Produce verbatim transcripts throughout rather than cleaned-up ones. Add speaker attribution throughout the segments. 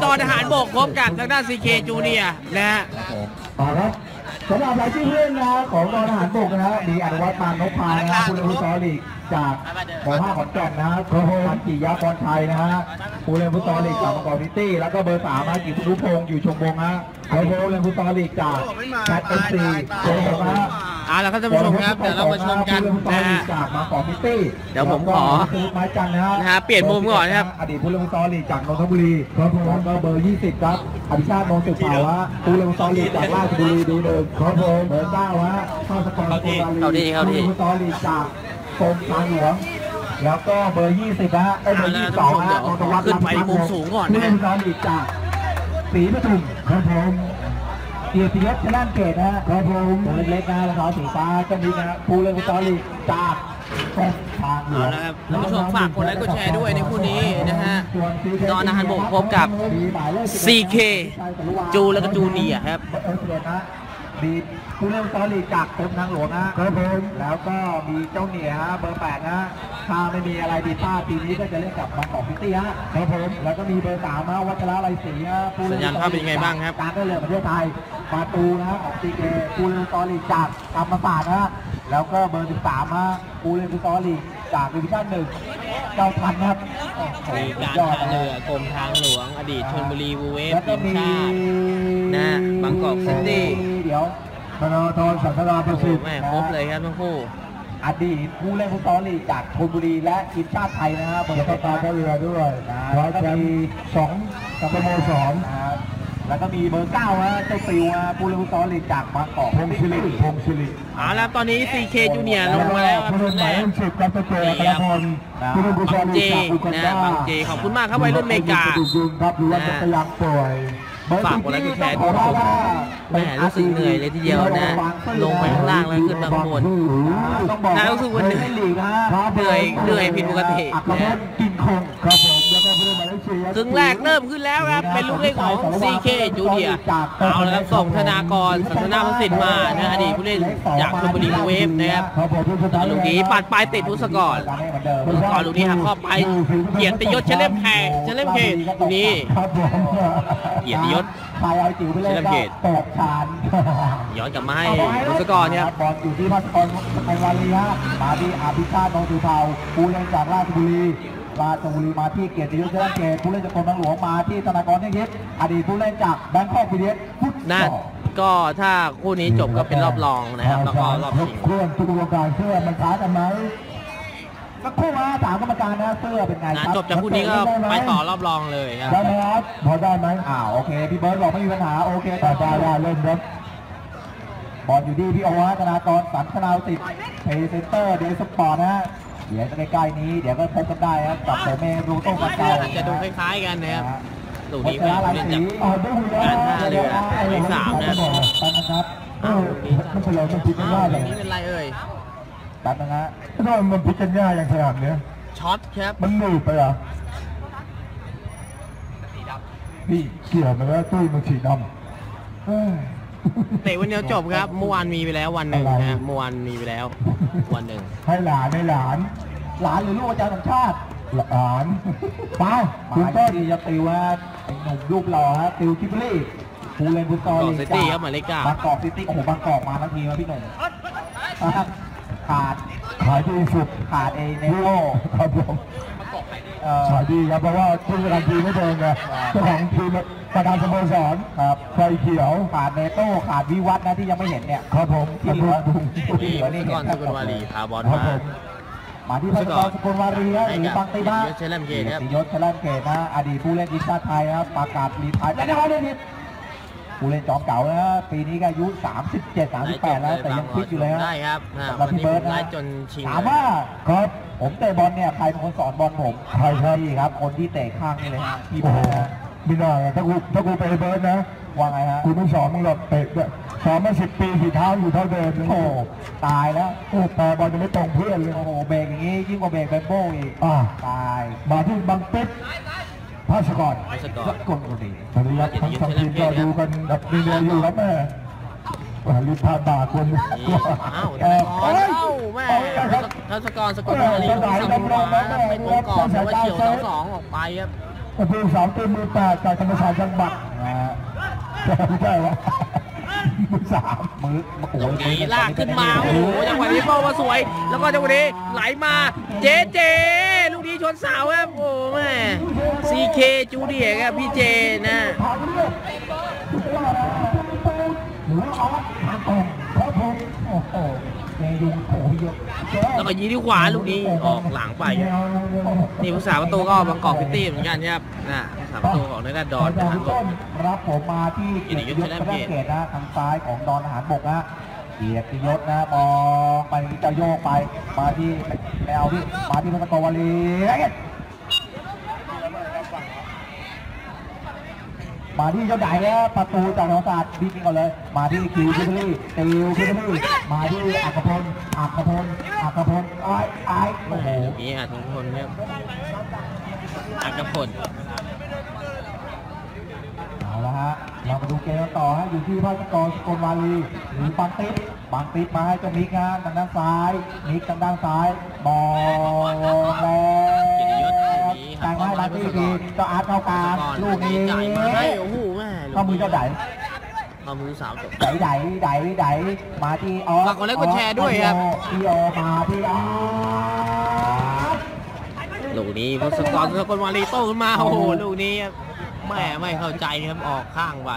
Speaker 1: ตอนทหารบกพบกับทางด้าน ซี เค จูเนียร์นะฮะ
Speaker 2: ต่อครับสำหรับรายชื่อเพื่อนนะของทหารบกนะมีอนุวัฒน์มานพพานะผู้เล่นฟุตซอลลีกจากหมู่ห้าขอนแก่นนะโค้ชกิยะพรชัยนะฮะผู้เล่นฟุตซอลลีกจากมังกรซิตี้แล้วก็เบอร์สามนะกิตติพงศ์อยู่ชมวงฮะผู้เล่นฟุตซอลลีกจากแคทเอฟซีโค้ชนะ
Speaker 1: อ่าแล้วครับท่านผู้ชมครับเดี๋ยวเรามาชมกันนะฮะเดี๋ยวผมขอนะฮะเปลี่ยนมุมก่อนนะครับ
Speaker 2: อดีตผู้เล่นฟุตซอลลีกจากนนทบุรีครับผมก็เบอร์ยี่สิบครับอภิชาติ โนสุภาวะผู้เล่นฟุตซอลลีกจากราชบุรีดีหนึ่งครับผมเบอร์เก้าฮะเข้าสกอร์โค
Speaker 1: าลีผู้เล่น
Speaker 2: ฟุตซอลลีกจากกรมทางหลวงแล้วก็เบอร์ยี่สิบนะฮะเบอร์ยี่สิบสองฮะนนทวัฒน์
Speaker 1: ขึ้นไปมุมสูงก่อนนะ
Speaker 2: ผู้เล่นฟุตซอลลีกจากศรีปทุมครับผมเกียรติยศชนะเกตนะฮะครับผมตัวเล็กๆนะรองเท้าสีฟ้าก็มีนะผู้เล่นฟุตซอลลีกจากทางหลวง
Speaker 1: นะครับท่านผู้ชมฝากกดไลค์กดแชร์ด้วยในคู่นี้นะฮะดอนทหารบกพบกับ ซี เค จูแล้วก็จูเนียร์ครับ
Speaker 2: มีผู้เล่นฟุตซอลลีกจากกรมทางหลวงนะครับผมแล้วก็มีเจ้าเหนียฮะเบอร์แปดนะถ้าไม่มีอะไรดีพลาดปีนี้ก็จะเล่นกับบางกอกซิตี้ฮะครับผมแล้วก็มีเบอร์สามนะวัชระไรศรีฮะ
Speaker 1: สัญญาณภาพเป็นยังไงบ้างครับ
Speaker 2: การได้เรือประเทศไทยประตูนะของ ซี เค ผู้เล่นฟุตซอลลีกจากธรรมศาสตร์นะแล้วก็เบอร์สิบสามฮะผู้เล่นฟุตซอลลีกจากดิวิชั่นหนึ่งเจ้าพันครับ
Speaker 1: มีการท่าเรือกรมทางหลวงอดีตชลบุรีบูเวฟทีมชาตินะบางกอกซิตี้
Speaker 2: เดี๋ยวธนาธรสันตนาประสิทธิ์
Speaker 1: แม่ครบเลยครับทั้งคู่
Speaker 2: อดีตผู้เล่นฟุตซอลลีกจากชลบุรีและทีมชาติไทยนะครับเบอร์ตาท่าเรือด้วยแล้วก็มีสองสโมสรแล้วก็มีเบอร์เก้าฮะเจ้าติวผู้เล่นฟุตซอลลีกจากบางกอก
Speaker 1: พงศิริพงศิริอ่าแล้วตอนนี้ ซี เค จูเนียร์ลงมาแล้วครับ
Speaker 2: หมายเลขสิบกับตัวกระพลผู้เล่นฟุตซอลลีกจากอุกันดา
Speaker 1: บางเจขอบคุณมากครับวัยรุ่นเมกา
Speaker 2: ครับหรือว่าจะพยายามป่วย
Speaker 1: ฝากกดไลค์กดแชร์ด้วยแม่รู้สึกเหนื่อยเลยทีเดียวนะลงไปข้างล่างแล้วขึ้นมาข้างบนน่ารู้สึกวันเหนื่อยเหนื่อยเหนื่อยผิดปกตินะครึ่งแรกเริ่มขึ้นแล้วครับเป็นลูกเล่นของ ซี เค จูเนียร์เอาแล้วครับส่งธนากรสันทนาพสิทธิ์มานะอดีตผู้เล่นจากชลบุรีบูเวฟนะครับลูกนี้ปัดปลายติดพุทธกรพุทธกรลูกนี้หักข้อไปเกียรติยศเฉลิมแขกเฉลิมเขตลูกนี้เกียรติยศเฉลิมเขตย้อนกลับมาให้พุทธกรเนี่ย
Speaker 2: บอลอยู่ที่พัชกรไพวันลีฮะมาที่อภิชาติ โนสุภาวผู้เล่นจากราชบุรีราชบุรีมาที่เกียรติยศเฉลิมเขตผู้เล่นจากกรมทางหลวงมาที่ธนากรเทพยิปอดีตผู้เล่นจากแบงคอกพีดีเอสฟุตซอล
Speaker 1: ก็ถ้าคู่นี้จบก็เป็นรอบรองนะครับแล้วก็รอบชิง
Speaker 2: เครื่องทุกวงการเสื้อมันค้ากันไหมสักครู่มาถามกรรมการนะเสื้อเป็นไง
Speaker 1: ครับจบจากคู่นี้ก็ไปต่อรอบรองเลยครับ
Speaker 2: ได้ไหมครับพอได้ไหมอ้าวโอเคพี่เบิร์ดบอกไม่มีปัญหาโอเคต่อไปได้เล่นครับบอลอยู่ที่พี่โอวาธนากรสันธนาติดเพย์เซนเตอร์เดย์สปอร์ตนะฮะเดี๋ยวจะใกล้ๆนี้เดี๋ยวก็พบกันได้ครับกับเมรูโต้ปัจจัย
Speaker 1: จะดูคล้ายๆกันนะครับลูกนี้เป็นเล่นจากการท่าเรือเลขสามนะ
Speaker 2: นะครับไม่เป็นไรมันพิจารณาอย่าง
Speaker 1: นี้เป็นไรเอ่ย
Speaker 2: ตัดนะฮะถ้ามันพิจารณาอย่างขนาดนี้
Speaker 1: ช็อตครับ
Speaker 2: มันหนืดไปเหรอนี่เกี่ยวไหมว่าตุ้ยมันสีดำ
Speaker 1: เตะวันเดียวจบครับเมื่อวานมีไปแล้ววันหนึ่งนะเมื่อวานมีไปแล้ววันหนึ่ง
Speaker 2: ให้หลานให้หลานหลานหรือลูกอาจารย์สัญชาติหลานป้าคุณก็ดีจะติวว่าหนุ่มรูปหล่อฮะติวคิปลี่ผู้เล่นฟุตซอล
Speaker 1: ซิตี้ครับหมายเลขเก้า
Speaker 2: บางกอกซิตี้โอ้โหบางกอกมาทั้งทีมาพี่หนุ่มขาดขายดีสุดขาดเอเนโร่ครับผมขายดีครับเพราะว่าผู้จัดการทีมไม่เดินไงเจ้าของทีมประธานสโมสรครับไฟเขียวขาดเนโต้ขาดวิวัฒน์นะที่ยังไม่เห็นเนี่ยครับผมที่เหลือที่เหลือนี่
Speaker 1: ก่อนสกุลวารีพาบอลมา
Speaker 2: มาที่พัชกรสกุลวารีหรือบังตีบ้า
Speaker 1: เชลัมเกตครับ
Speaker 2: ยศเชลัมเกตนะอดีตผู้เล่นทีมชาติไทยนะประกาศรีไทยไม่ได้เขาเล่นทีมผู้เล่นจอมเก่านะปีนี้ก็อายุสามสิบเจ็ด สามสิบแปดแล้วแต่ยังฟิตอยู่เลย
Speaker 1: ได้ครับ
Speaker 2: วันนี้ผมไล่
Speaker 1: จนชิง
Speaker 2: ถามว่าครับผมเตะบอลเนี่ยใครเป็นคนสอนบอลผมใครใช่ครับคนที่เตะข้างนี่เลยฮะพี่บอลนะไม่ได้ถ้ากูถ้ากูไปเบิร์ดนะว่าไงฮะกูไม่สอนมึงหรอกเตะสอนมาสิบปีฝีเท้าอยู่เท่าเดิมโอ้ตายแล้วโอ้แต่บอลจะไม่ตรงเพื่อนเลยโอ้โหเบรกอย่างงี้ยิ่งกว่าเบรกแบมโบ้อีกอ่าตายมาที่บังเป๊ปพัชกร
Speaker 1: พัชกร
Speaker 2: กลคนดีตอนนี้ทั้งสองทีมก็ดูกันแบบมีเรืออยู่แล้วแม่ลิพาบาคน
Speaker 1: อ้าวเอ้าแม่พัชกรสกุลวารีสัมภาระเป็นตัวกรอบแต่ว่าเฉียวสองสองออกไปครับ
Speaker 2: โอ้โหสามตัวมือแปดจากธรรมศาสตร์จังหวัดนะฮะไม่ใช่วะมือสามมือโอ้โห
Speaker 1: นี่ลากขึ้นมาโอ้โหจังหวะนี้โป้มาสวยแล้วก็จังหวะนี้ไหลมาเจเจลูกนี้ชนเสาครับโอ้แม่ ซี เค จูเดียครับพี่เจนะแล้วก็ยิงที่ขวาลูกนี้ออกหลังไปนี่ผู้สาประตูก็บางกอกพิตตี้เหมือนกันครับนะสาประตูของนักดอนทหารบก
Speaker 2: รับผมมาที่เกียรติยศพระเกตนะทางซ้ายของดอนทหารบกนะเกียรติยศนะมองไปจะโยกไปมาที่แนวที่มาที่ประตูวาลีมาที่เจ้าใหญ่แล้วประตูจากธรรมศาสตร์ดีจริงก่อนเลยมาที่คิวคิวลี่ติวคิวลี่มาที่อัครพลอัครพลอัครพลไอ้ไอ้โอ้โห
Speaker 1: นี่อัครพลครับอัครพล
Speaker 2: เอาละฮะเรามาดูเกมต่อฮะอยู่ที่ภาคกรสกลวาลีหรือบางติ๊บบางติ๊บมาให้เจ้ามิกฮะทางด้านซ้ายมิกทางด้านซ้ายบอลแล้วแต่งให้บางติ๊บดีเจ้าอาร์ตเข้ากลางลูกนี้
Speaker 1: จ่ายมาให้โอ้โหแม่
Speaker 2: เข้ามือเจ้าได
Speaker 1: เข้ามือสาวจบ
Speaker 2: ไดไดไดไดมาที่ออ
Speaker 1: ฝากกดไลค์กดแชร์ด้วยครับ
Speaker 2: ที่ออมาที่ออ
Speaker 1: ลูกนี้พอสกอร์สกลวาลีโต้ขึ้นมาโอ้โหลูกนี้แม่ไม่เข้าใจครับออกข้างไป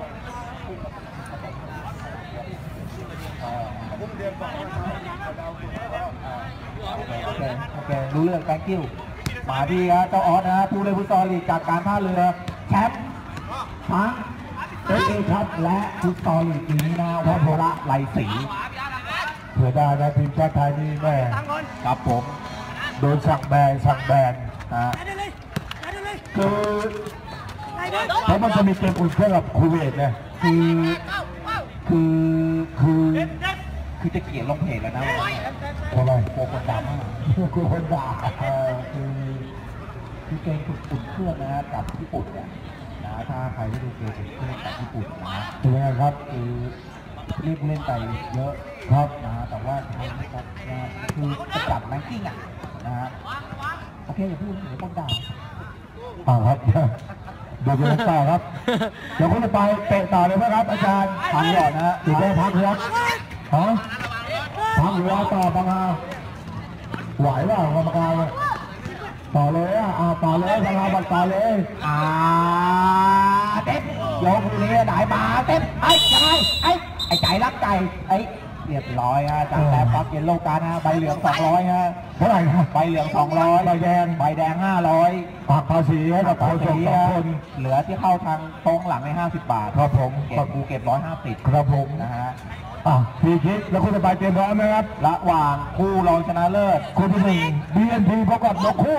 Speaker 2: โอเคโอเครู้เรื่องการกิ้วมาที่ฮะเจ้าออสนะผู้เล่นฟุตซอลลีกจากการท่าเรือแชมป์ทั้งเอฟเอครับและฟุตซอลลีกปีนี้นะวัชระไลศรีเผื่อได้นะทีมชาติไทยนี่แม่ครับผมโดนสั่งแบนสั่งแบนนะคือเพราะมันจะมีเกมอุ่นเครื่องกับคูเวตเนี่ยคือคือคือคือจะเกลียดลงเพจแล้วนะทำไมโกงคนด่ามากโกงคนด่าเออคือคือเกมอุ่นเครื่องนะกับญี่ปุ่นเนี่ยนะถ้าใครที่ดูเกมอุ่นเครื่องกับญี่ปุ่นนะเป็นไงครับคือรีบเล่นไปเยอะครับนะแต่ว่านะครับคือจะจับแรงกิ้งอ่ะนะฮะโอเคอย่าพูดเดี๋ยวต้องด่าอ่าครับดูกันต่อครับเดี๋ยวคุณจะไปเตะต่อเลยไหมครับอาจารย์ทำก่อนนะถึงได้พักครับฮะพักหรือว่าต่อบ้างฮะไหวเปล่ากรรมการต่อเลยอ่ะต่อเลยทางเราบัตรต่อเลยอ่าเต็มยกนี้ไหนมาเต็มไอ้ยังไงไอ้ไอ้ใจรักใจไอ้เรียบร้อยฮะจากแต่ปักเย็นโลกานะใบเหลืองสองร้อยฮะเท่าไหร่ใบเหลืองสองร้อยใบแดงใบแดงห้าร้อยปากภาษีให้กับคนสองคนเหลือที่เข้าทางตรงหลังในห้าสิบบาทครับผมเก็บกูเก็บร้อยห้าสิบครับผมนะฮะอ่ะพี่คิดแล้วคุณจะไปเตรียมพร้อมไหมครับระหว่างคู่รองชนะเลิศคู่ที่หนึ่ง บี เอ็น พี พบกับนกคู่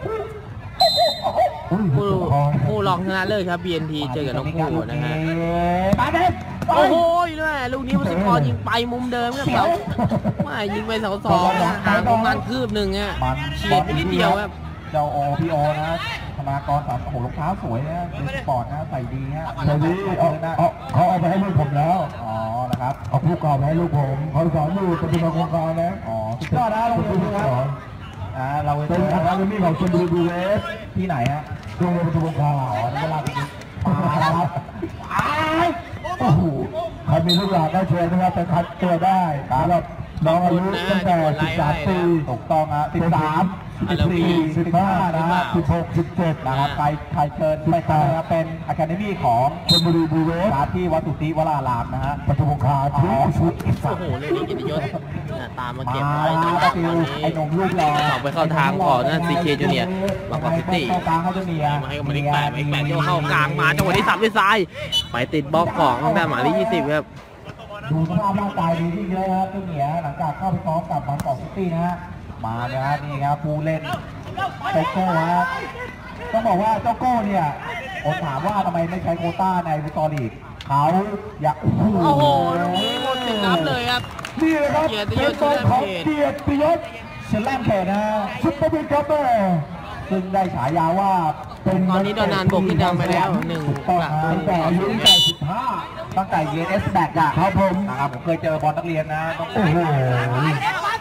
Speaker 1: ผู้ผู้รองชนะเลิศครับ บี เอ็น ที เจอกับนกคู่นะฮะโอ้โหแม่ลูกนี้ผู้สกอร์ยิงไปมุมเดิมครับเสาไม่ยิงไปเสาสองห่างประมาณคืบหนึ่งอ่ะเฉียดไปนิดเดียวครับ
Speaker 2: เจ้าโอพีโอนะธนากรสามโอ้โหรองเท้าสวยนะเป็นสปอร์ตนะใส่ดีฮะใส่ดีเขาเขาเอาไปให้ลูกผมแล้วอ๋อนะครับเอาผู้กอบให้ลูกผมเขาสอนอยู่ปฏิบัติโครงการนะอ๋อสุดยอดนะเราเป็นผู้สอนอ่าเราเป็นอาคาเดมี่ของชลบุรีบูเวสที่ไหนฮะโรงเรียนปฏิบัติโครงการอ๋อเวลาไปครับโอ้โหใครมีลูกหลานก็เชิญนะครับไปคัดตัวได้ครับน้องอายุตั้งแต่สิบสามปีถูกต้องฮะสิบสามสิบสี่สิบห้านะสิบหกสิบเจ็ดนะครับใครใครเชิญไปครับเป็นอะคาเดมี่ของชลบุรีบูเวสที่วัดสุทธิวรารามนะฮะปฐมคาทุกชุด
Speaker 1: โอ้โหเรื่องนี้กิตยศตามมาเก็บไว้ตอนนี้ไอ้หนุ่มลูกหล่อออกไปเข้าทางก่อนนะ ซี เค จูเนียร์บางกอกซิตี้มาให้กับมาลิกแปดมาลิกแปดที่เข้ากลางมาจังหวะที่สับด้วยซ้ายไปติดบล็อกของทางด้านหมายเลขยี่สิบครับ
Speaker 2: ดูสภาพร่างกายดีที่เยอะครับเจ้าเหนียหลังจากเข้าไปซ้อมกับบางกอกซิตี้นะฮะมาเนี่ยครับนี่ครับผู้เล่นโกโก้ฮะต้องบอกว่าเจ้าโก้เนี่ยผมถามว่าทำไมไม่ใช้โควต้าในฟุตซอลลีกเขาอยากโอ้โห
Speaker 1: ตรงนี้หมดถึงน้ำเลยครับ
Speaker 2: นี่เลยครับเป็นตัวของเกียรติยศเชลแลมเขตนะซุปเปอร์บิ๊กคัพเตอร์ซึ่งได้ฉายาว่าเป็น
Speaker 1: ตอนนี้โดนนานบกขึ้นดำไปแล้วหนึ่ง
Speaker 2: ตั้งแต่อายุตั้งแต่สิบห้าตั้งแต่เรียนเอสแบกอะครับผมนะครับผมเคยเจอบอลนักเรียนนะโอ้โห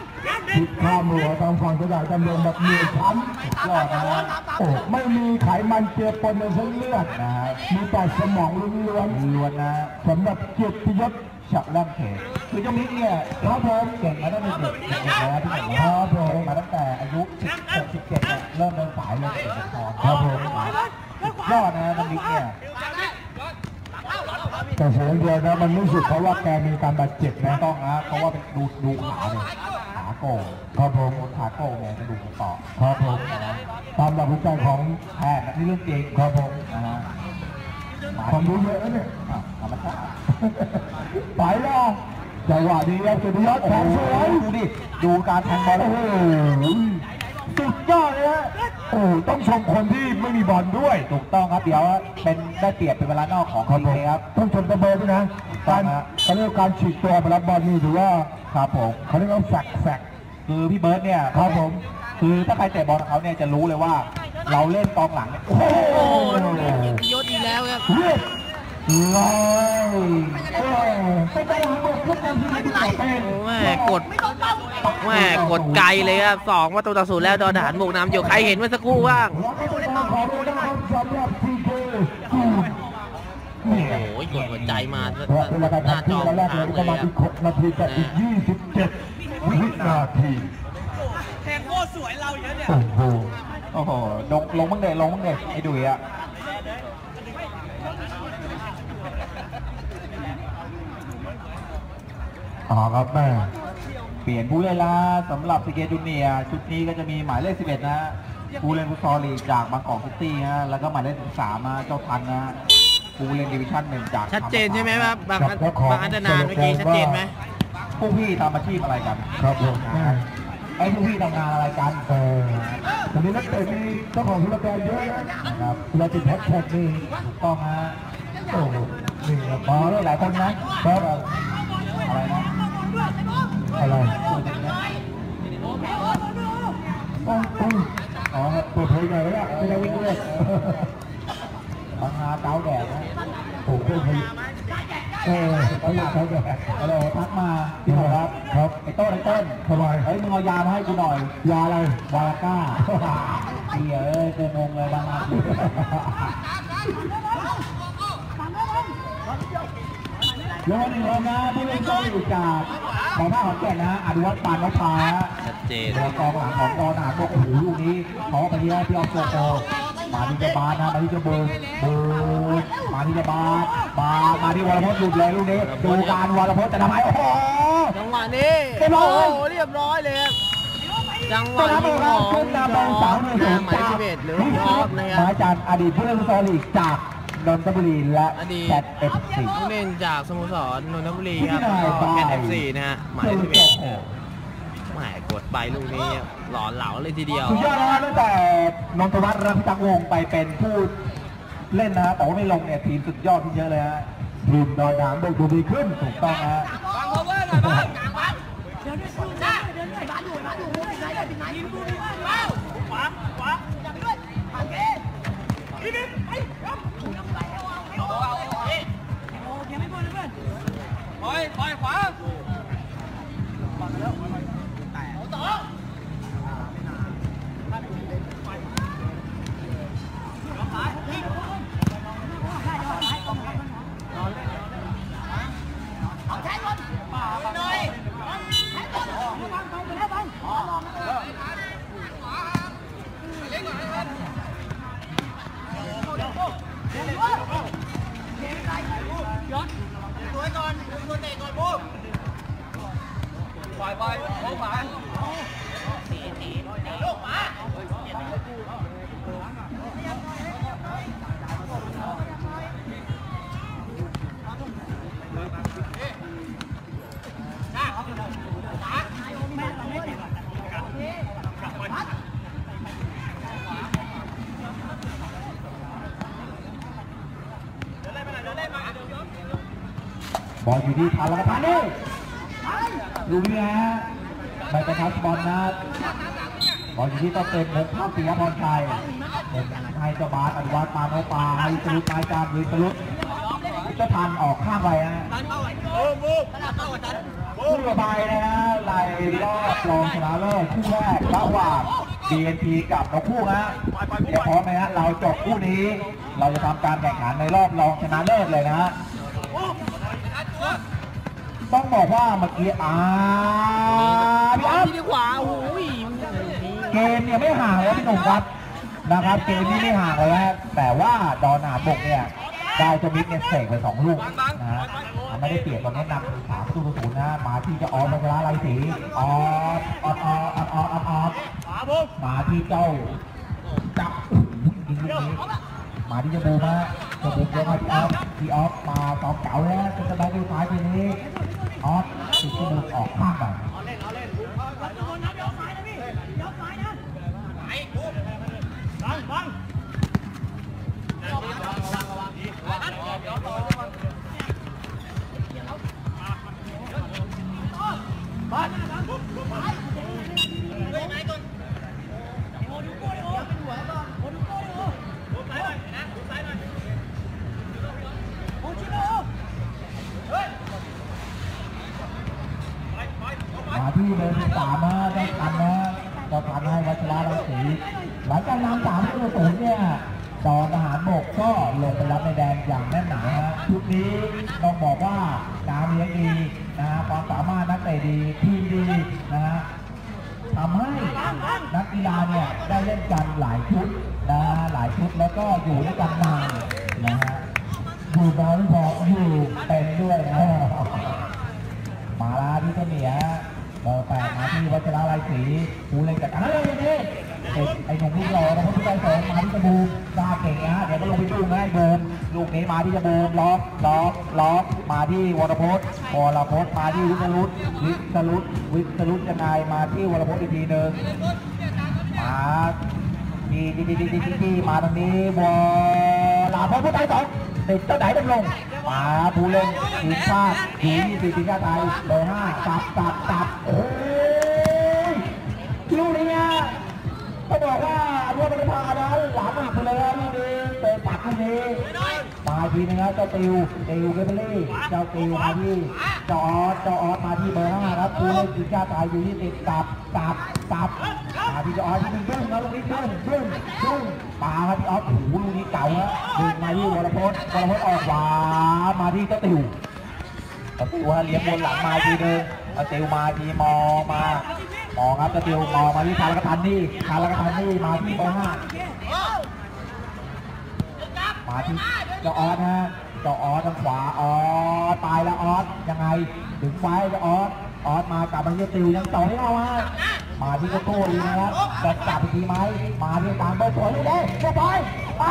Speaker 2: คิดข้ามือตามฝั่งกระดาษจำลองแบบเหนือชั้นยอดนะโอ้ไม่มีไขมันเจือปนในเส้นเลือดนะมีแต่สมองล้วนๆล้วนนะสำหรับเกียรติยศฉะล่ำเขตคือเจ้ามิกเนี่ยเขาเพิ่มเก่งมาตั้งแต่เด็กๆแล้วที่ผมเขาเพิ่มมาตั้งแต่อายุสิบหก สิบเจ็ดเนี่ยเริ่มเดินสายเลยเอกชนครับผมยอดนะน้องมิกเนี่ยแต่เสียงเดียวนะมันไม่สุดเพราะว่าแกมีการบาดเจ็บนะต้องนะเพราะว่าเป็นดูดูขาเลยขาโก่ครับผมขาโก่เนี่ยกระดูกต่อครับผมตามหลักวิจัยของแพทย์นี่เรื่องจริงครับผมนะฮะความรู้เยอะเนี่ยธรรมชาติไปแล้วจังหวะนี้ครับสุดยอดแทงสวยดูดิดูการแทงบอลโอ้โหสุดยอดเลยฮะโอ้ต้องชมคนที่ไม่มีบอลด้วยถูกต้องครับเดี๋ยวเป็นได้เปรียบเป็นเวลานอกของทีมเลยครับต้องชมตะเบอร์ด้วยนะการเขาเรียกการฉีกตัวไปรับบอลนี่ถือว่าครับผมเขาเรียกว่าแฟกแฟกคือพี่เบิร์ดเนี่ยครับผมคือถ้าใครเตะบอลกับเขาเนี่ยจะรู้เลยว่าเราเล่นกองหลังเนี่ยโอ้โห
Speaker 1: ยศอีกแล้วครับ
Speaker 2: ว้าวแม่
Speaker 1: กดแม่กดไกลเลยครับสองประตูต่อศูนย์แล้วดอนทหารบุกน้ำอยู่ใครเห็นเมื่อสักครู่บ้างโอ้โหกดหัวใจมาหน้าจอค้างเลยครับ
Speaker 2: นาทีกับอีกยี่สิบเจ็ดวินาที
Speaker 3: แทงโคตรสวยเราเยอะเนี่ย
Speaker 2: โอ้โหโอ้โหลงลงบ้างเด็ลงบ้างเด็ไอ้ดุยอะอ๋อครับแม่เปลี่ยนผู้เล่นละสำหรับซีเกจูเนียชุดนี้ก็จะมีหมายเลขสิบเอ็ดนะผู้เล่นฟุตซอลลีกจากบางกอกซิตี้ฮะแล้วก็หมายเลขสิบสามนะเจ้าทันนะผู้เล่นดิวิชั่นหนึ่งจาก
Speaker 1: ชัดเจนใช่ไหมครับบางบางอันดานเมื่อกี้ชัดเจนไหม
Speaker 2: พวกพี่ทำอาชีพอะไรกันครับผมไอ้พวกพี่ทำงานอะไรกันเออตอนนี้นักเตะมีเจ้าของธุรกิจเยอะนะครับเราติดแฮชแท็กนี่ถูกต้องฮะโอ้นี่ครับมาหลายคนนะครับอะไรนะอะไรอ๋ออ๋อเปิดเผยหน่อยแล้วไม่ได้วิ่งเลยบางงาเต้าแดดนะโอ้โหเออเขาอยากเขาแดดฮัลโหลทักมาพี่บอกครับครับไอ้ต้นไอ้ต้นทำไมเฮ้ยมึงเอายามาให้กูหน่อยยาอะไรวาลาก้าเดี๋ยวเอ้ยกูงงเลยบางงาแล้ววันนี้เรานะผู้เล่นก็อยู่จากของท่าขอนแก่นนะอนุวัฒน์ปานนภา
Speaker 1: ชัดเจน
Speaker 2: กองหลังของดอนหางบอกโอ้โหลูกนี้เขาไปที่พี่ออฟโซโตมาที่จะบาสนะมาที่จะเบิร์เบิร์มาที่จะบาสมามาที่วรพจน์หลุดเลยลูกนี้ดูการวรพจน์จะทำไมโอ้โห
Speaker 1: จังหวะนี้โอ้โหเรียบร้อยเลยจังหวะนี้ของดอนสาวหนึ่งหมายสิบเอ็ดหรือว่าออฟนะครับ
Speaker 2: หมายจากอดีตผู้เล่นฟุตซอลลีกจากนนทบุรีและแคทเอฟซี
Speaker 1: ผู้เล่นจากสโมสรนนทบุรีครับแคทเอฟซีนะฮะหมายสิบเอ็ดแหมกดไปลูกนี้หลอนเหลาเลยทีเดียว
Speaker 2: สุดยอดนะตั้งแต่นนทวัฒน์รักพิทักษ์วงศ์ไปเป็นผู้เล่นนะแต่ว่าไม่ลงเนี่ยทีมสุดยอดที่เยอะเลยฮะทีมดอนหางเดินดูดีขึ้นถูกต้องนะ
Speaker 3: วางโคเวอร์หน่อยบ้างเดินด้วยเดินด้วยเดินด้วยบ้านอยู่บ้านอยู่เป็นไรเป็นไรยิงดูดิว้าวขวาขวาอย่าไปด้วยโอเคอีบิไปครับปล่อยปล่อยขวาต่อเอาแทงบอลหน่อยแทงบอลระวังไปแล้วไปเล่นก่อนนะครับย้อนดูไว้ก่อนดูตัวเตะก่อนปุ๊บปล่อยปล่อยโอ้ขวาตีตีลูกมา
Speaker 2: บอลอยู่ที่ทันแล้วครับนี่ดูนี่ฮะไม่เป็นทัชบอลนะบอลอยู่ที่ต้นเต็มผมข้ามสีพรชัยให้เจ้าบาสอนุวัฒน์มาโนปาให้สลุดไม้จานหรือสลุดจะทันออกข้างไปฮะคู่ต่อไปนะฮะในรอบรองชนะเลิศคู่แรกระหว่าง บี เอ็น พี กับนกคู่ฮะเดี๋ยวพร้อมไหมฮะเราจบคู่นี้เราจะทำการแข่งขันในรอบรองชนะเลิศเลยนะฮะต้องบอกว่าเมื่อกี้อ่าพี่อ๊อฟ
Speaker 1: ที่ดีขวาโอ้ย
Speaker 2: เกมเนี่ยไม่ห่างเลยพี่หนุ่มครับนะครับเกมนี้ไม่ห่างเลยฮะแต่ว่าดอนหาบกเนี่ยได้เจ้ามิกเนี่ยเสกไปสองลูกนะฮะไม่ได้เปลี่ยนตอนนี้นำสามประตูต่อศูนย์นะมาที่จะออมชนะไรสีออมออมออมออมออมออมมาที่เจ้าจับยิงลูกนี้มาที่จะบูมาจะบูเยอะมาที่ออฟที่ออฟมาสองเก๋าแล้วจะสบายดูซ้ายไปนี้ออฟติดกระดูกออกข้างไปมาที่เบอร์สิบสามนะได้ทันนะก็ทันให้วัชระรังสีหลังจากนำสามประตูศูนย์เนี่ยดอนทหารบกก็ลงไปรับในแดงอย่างแน่นหนาฮะชุดนี้ต้องบอกว่าการเลี้ยงดีนะฮะความสามารถนักเตะดีทีมดีนะฮะทำให้นักกีฬาเนี่ยได้เล่นกันหลายชุดนะหลายชุดแล้วก็อยู่ด้วยกันนานนะฮะอยู่นานไม่พออยู่เป็นด้วยนะมาลาที่เสมียเบอร์แปดมาที่วัชระไรศรีผู้เล่นจากอะไรนี่ไอ้หนุ่มลูกหล่อนะเขาที่ได้สองมาที่จะบูมซาเก่งนะเดี๋ยวก็ลงไปดูง่ายบูมลูกนี้มาที่จะบูมล็อกล็อกล็อกมาที่วรพจน์วรพจน์มาที่วิศรุตวิศรุตวิศรุตยังไงมาที่วรพจน์อีกทีหนึ่งมาที่ที่ที่ที่ที่ที่มาตรงนี้วรพจน์ผู้ได้สองติดเจ้าไหนดำลงมาผู้เล่นทีมชาติทีมสี่ทีมชาติไทยเบอร์ห้าตับตับตับโอ้ยลูกนี้เนี่ยก็บอกว่าวัวบริพานะหลานหักไปเลยลูกนี้เตะปัดลูกนี้มาทีนึงนะเจ้าติวติวเกเบลี่เจ้าติวมาที่เจ้าออสเจ้าออสมาที่เบอร์ห้าครับผู้เล่นทีมชาติไทยอยู่ที่ติดตับตับตับมาที่เจ้าออสที่ดึงดึงนะลูกนี้ดึงดึงดึงปาครับที่ออสโอ้โหลูกนี้เก่าฮะดึงมาที่วรพจน์วรพจน์ออกขวามาที่เจ้าติวเจ้าติวฮะเลี้ยงบนหลังมาทีนึงเจ้าติวมาทีมอมามองครับเจ้าติวมองมาที่คาร์ลกตันนี่คาร์ลกตันนี่มาที่เบอร์ห้ามาที่เจ้าออสฮะเจ้าออสทางขวาออสตายแล้วออสยังไงถึงไฟเจ้าออสออสมากลับมาที่ติวยังต่อให้เราฮะมาที่โก้ดีนะครับจะจับอีกทีไหมมาที่ตามเบอร์สวยเลยเด้เข้าไปไป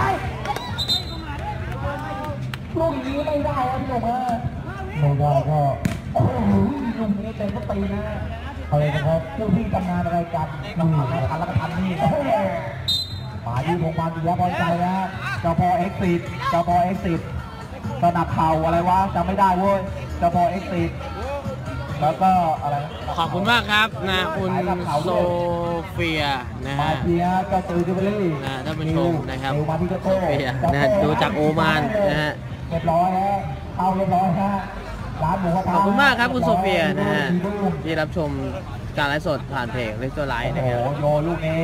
Speaker 2: ลูกนี้ไม่ได้ครับพี่หนุ่มฮะไม่ได้ก็โอ้โหลุงนี้เต็มก็ตีนะอะไรนะครับเจ้าที่ทำงานอะไรกันกับการรับประทานนี่มาที่พงพันธ์ดีแล้วพอใจนะเจ้าพอเอ็กซิสเจ้าพอเอ็กซิสสนับเข่าอะไรวะจำไม่ได้เว้ยเจ้าพอเอ็กซิสแล้วก็อะไร
Speaker 1: ขอบคุณมากครับนะคุณโซเฟียนะฮะ
Speaker 2: มาเทียก็ตือจิบลี่
Speaker 1: นะท่านผู้ชมนะครับ
Speaker 2: มาที่โก
Speaker 1: โซเฟียนะดูจากโอมานนะฮะ
Speaker 2: เรียบร้อยฮะเข้าเรียบร้อยฮะร้านหมูกระทะ
Speaker 1: ขอบคุณมากครับคุณโซเฟียนะฮะที่รับชมการไลฟ์สดผ่านเพจเลสโตไลท์นะ
Speaker 2: โอ้
Speaker 1: ค
Speaker 2: โห
Speaker 1: รับ
Speaker 2: โยลูกนี้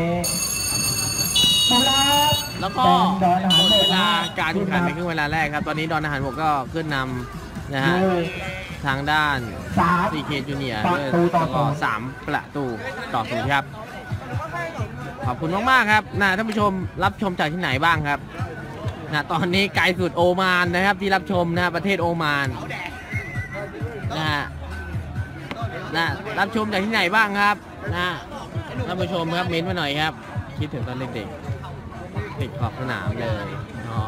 Speaker 1: แล้วก็หมดเวลาการแข่งขันในครึ่งเวลาแรกครับตอนนี้ดอนอาหารบกก็ขึ้นนำนะฮะทางด้าน ซี เค Junior ด้วยสกอร์สามประตูต่อศูนย์ครับขอบคุณมากๆครับนะท่านผู้ชมรับชมจากที่ไหนบ้างครับนะตอนนี้ไกลสุดโอมานนะครับที่รับชมนะประเทศโอมานนะฮะนะรับชมจากที่ไหนบ้างครับนะท่านผู้ชมครับเม้นต์มาหน่อยครับคิดถึงตอนเด็กๆติดขอบสนามเลยอ๋อ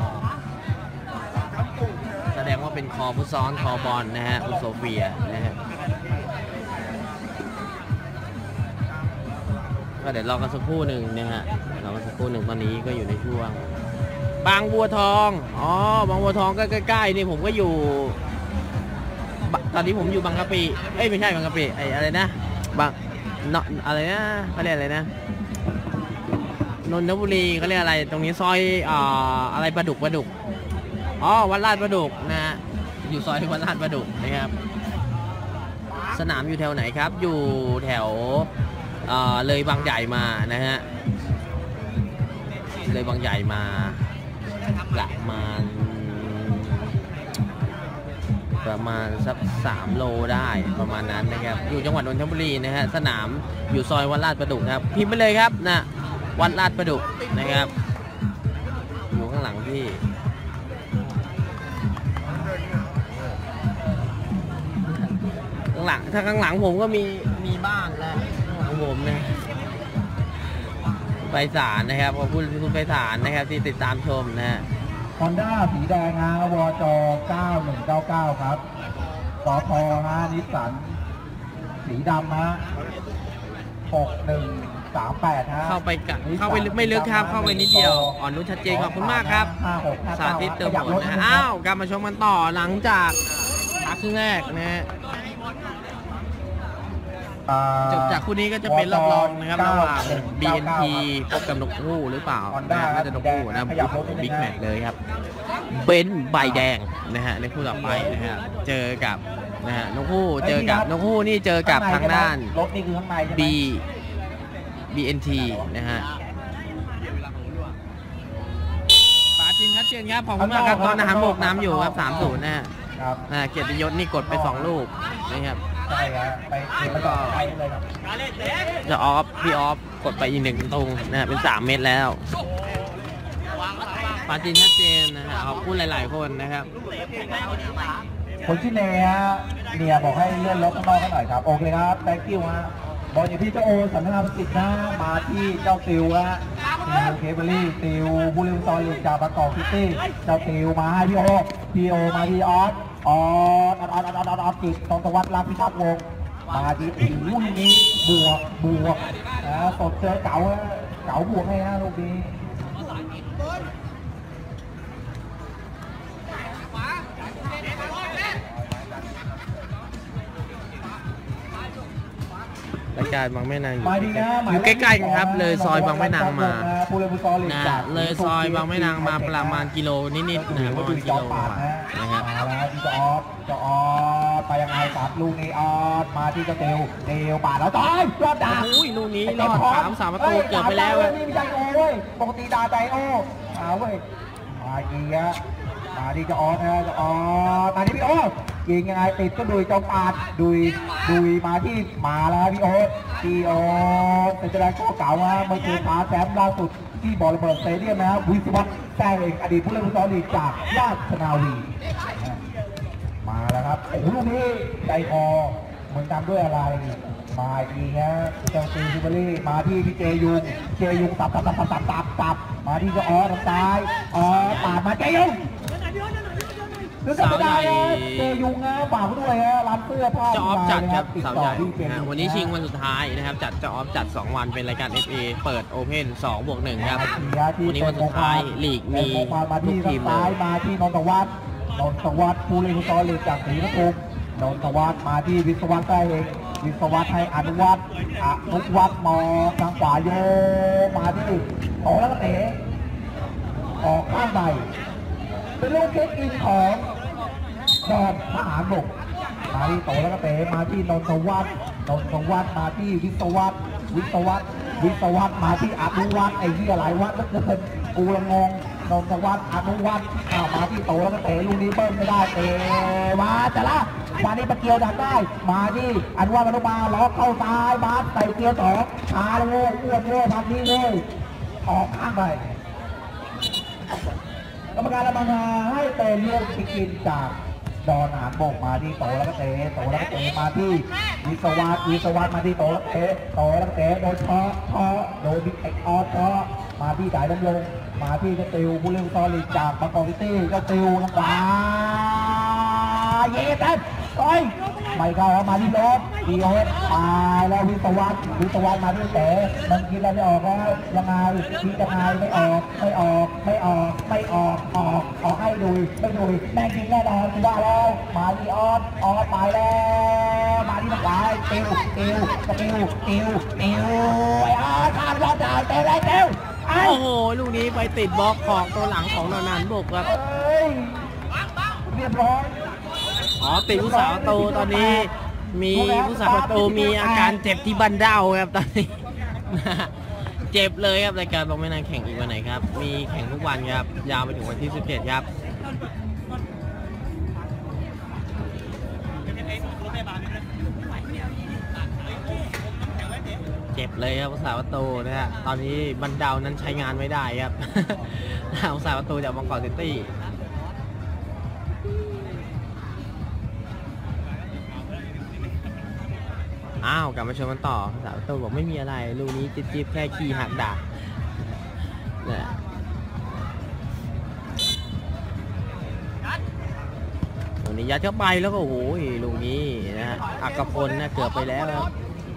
Speaker 1: แสดงว่าเป็นคอฟุตซอลคอบอลนะฮะคุณโซเฟียนะฮะก็เดี๋ยวรอกันสักครู่หนึ่งนะฮะรอกันสักครู่หนึ่งตอนนี้ก็อยู่ในช่วงบางบัวทองอ๋อบางบัวทองก็ใกล้ๆนี่ผมก็อยู่ตอนนี้ผมอยู่บางกะปิเอ้ยไม่ใช่บางกะปิไอ้อะไรนะบางเนาะอะไรนะเขาเรียกอะไรนะนนทบุรีเขาเรียกอะไรตรงนี้ซอยอ่าอะไรปลาดุกปลาดุกอ๋อวัดลาดประดุกนะฮะอยู่ซอยวัดลาดประดุกนะครับสนามอยู่แถวไหนครับอยู่แถวเอ่อเลยบางใหญ่มานะฮะเลยบางใหญ่มาประมาณประมาณสักสามโลได้ประมาณนั้นนะครับอยู่จังหวัดนนทบุรีนะฮะสนามอยู่ซอยวัดลาดประดุกครับพิมพ์ไปเลยครับนะวัดลาดประดุกนะครับอยู่ข้างหลังพี่ข้างหลังถ้าข้างหลังผมก็มีมีบ้านแล้วของผมนะไปศาลนะครับขอบคุณคุณไปศาลนะครับที่ติดตามชมนะฮะ
Speaker 2: ฮอนด้าสีแดงฮะวจเก้าหนึ่งเก้าเก้าครับสทฮะนิสสันสีดำฮะหกหนึ่งสามแปดฮะ
Speaker 1: เข้าไปกะเข้าไปลึกไม่ลึกครับเข้าไปนิดเดียวอ่อนนุชชัดเจนขอบคุณมากครับสาธิตเติมผลนะอ้าวกลับมาชมกันต่อหลังจากพักครึ่งแรกนะฮะจบจากคู่นี้ก็จะเป็นรอบรองนะครับระหว่าง บี เอ็น ที พบกับนกฮูกหรือเปล่าน่าจะนกฮูกนะบิ๊กแมตช์เลยครับเบนซ์ใบแดงนะฮะในคู่ต่อไปนะฮะเจอกับนะฮะนกฮูกเจอกับนกฮูกนี่เจอกับทางด้าน
Speaker 2: รถนี่คือข้างในใช่ไหม
Speaker 1: B บี เอ็น ที นะฮะปาจินชัดเจนครับขอบคุณมากครับตอนอาหารบกน้ำอยู่ครับ สามศูนย์ นะฮะเกียรติยศนี่กดไปสองลูกนะครับ
Speaker 2: ใช่ครับไปแล้วก็ไปเลยครับ
Speaker 1: จะออฟพี่ออฟกดไปอีกหนึ่งตรงนะฮะเป็นสามเมตรแล้วปาจินชัดเจนนะฮะขอบคุณหลายๆคนนะครับ
Speaker 2: คนที่เนียเนี่ยบอกให้เลื่อนรถข้างนอกกันหน่อยครับโอเคครับ thank you ฮะบอลอยู่ที่เจ้าโอสันตินาประสิทธิ์นะมาที่เจ้าติวฮะติวเคเบิลลี่ติวบุรีซอยลิงจากบางกอกซิตี้เจ้าติวมาให้พี่โอพี่โอมาที่ออสออสออสออสออสออสจิตตรงตะวัดรักพิทักษ์วงมาที่อีกลูกนี้บวกบวกนะสดเจอเก๋าเก๋าบวกให้ฮะลูกนี้
Speaker 1: รายการบางแม่นางอยู่อยู่ใกล้ๆกันครับเลยซอยบางแม่นางมานะเลยซอยบางแม่นางมาประมาณกิโลนิดๆนะประมาณกิโลกว่านะครับ
Speaker 2: มาแล้วที่จะออสจะออสไปยังไงตัดลูกนี้ออสมาที่จะเตวเตวป่าแล้วต่อยรอดดา
Speaker 1: อุ้ยลูกนี้รอดสามสามประตูเกือบไปแล้ว
Speaker 2: นี่ไม่ใช่โอ้เว้ยปกติดาใจโอ้เอาเว้ยมาเกียร์มาที่จะออสนะจะออสมาที่พี่โอ้ยิงยังไงติดก็ดุยจอมปาดดุยดุยมาที่มาแล้วพี่โอ๊ตพี่โอ๊ตเป็นจะได้ข้อเก่ามาเมื่อคืนพาแชมป์ล่าสุดที่บอลระเบิดสเตเดียมนะครับวิศวัฒน์แซ่เองอดีตผู้เล่นฟุตซอลลีกจากราชนาวีมาแล้วครับโอ้โหลูกนี้ใจคอเหมือนทำด้วยอะไรมาอีกนะเจ้าซีซิเบอรี่มาที่พี่เจยุงเจยุงตับตับตับตับตับตับตับมาที่จะออสทางซ้ายออสปาดมาเจยุง
Speaker 1: สาวใหญ่
Speaker 2: เจยุงนะฝากด้วยฮะร้านเสื้อผ้า
Speaker 1: จะออฟจัดครับสาวใหญ่วันนี้ชิงวันสุดท้ายนะครับจัดจะออฟจัดสองวันเป็นรายการ เอฟ เอ เปิดโอเพ่นสองบวกหนึ่งครับวันนี้วันสุดท้ายลีกมีทุกทีมเลย
Speaker 2: มาที่นนทวัฒน์นนทวัฒน์ผู้เล่นฟุตซอลลีกจากศรีปทุมนนทวัฒน์มาที่วิศวัฒน์ได้เองวิศวัฒน์ให้อนุวัฒน์อนุวัฒน์มองทางขวาโยมาที่โตแล้วก็เตะออกข้างใดเป็นลูกเช็คอินของดอนทหารบกมาที่โตแล้วก็เตะมาที่นนทวัฒน์นนทวัฒน์มาที่วิศวัฒน์วิศวัฒน์วิศวัฒน์มาที่อนุวัฒน์ไอ้ที่อะไรวัฒน์แล้วเกินกูละงงนนทวัฒน์อนุวัฒน์เข้ามาที่โตแล้วก็เตะลูกนี้เบิ้ลไม่ได้เตะมาแต่ละมาที่ปะเกียวดักได้มาที่อนุวัฒน์มาลงมาล็อกเข้าซ้ายมาใส่เกียร์สองช้าเลยอ้วนเลยพักนี้เลยออกข้างไปกรรมการละมังให้เตะลูกกินจากดอนหานบกมาที่โตแล้วก็เตะโตแล้วก็เตะมาที่วิศวัฒน์วิศวัฒน์มาที่โตแล้วเตะโตแล้วเตะโดนช้อช้อโดนบิ๊กเอ็กออสช้อมาที่สายดำรงมาที่เจ้าติวผู้เล่นซอลิดจากบางกอกซิตี้เจ้าติวทางขวาเย้เต้นต่อยไม่เข้าแล้วมาที่รถดีโอสตายแล้ววิศวัฒน์วิศวัฒน์มาที่เตะมันคิดอะไรไม่ออกแล้วยังไงคิดยังไงไม่ออกไม่ออกไม่ออกไม่ออกออกออกให้ดูไม่ดูแม่งจริงแน่นอนว่าแล้วมาที่ออสออสไปแล้วมาที่ทางขวาติวติวติวติวติวไอ้ออสขาดรอดได้เตะได้เตะ
Speaker 1: โอ้โหลูกนี้ไปติดบล็อกของตัวหลังของนนท์บกครับ
Speaker 2: รียบร้อย
Speaker 1: อ๋อติดผู้สาประตูตอนนี้มีผู้สาประตูมีอาการเจ็บที่บันเดาครับตอนนี้ เจ็บเลยครับรายการบอกไม่นานแข่งอีกวันไหนครับมีแข่งทุกวันครับยาวไปถึงวันที่สิบเจ็ดครับเจ็บเลยครับผู้สาประตูนะฮะตอนนี้บันเดานั้นใช้งานไม่ได้ครับ ผู้สาประตูจากบางกอกซิตี้อ้าวกลับมาชมกันต่อสาวตัวบอกไม่มีอะไรลูกนี้จิ๊บๆแค่ขี่หักดาบเนี่ยลูกนี้ยัดเข้าไปแล้วก็โอ้โหลูกนี้นะฮะอักพลนะเกือบไปแล้วครับ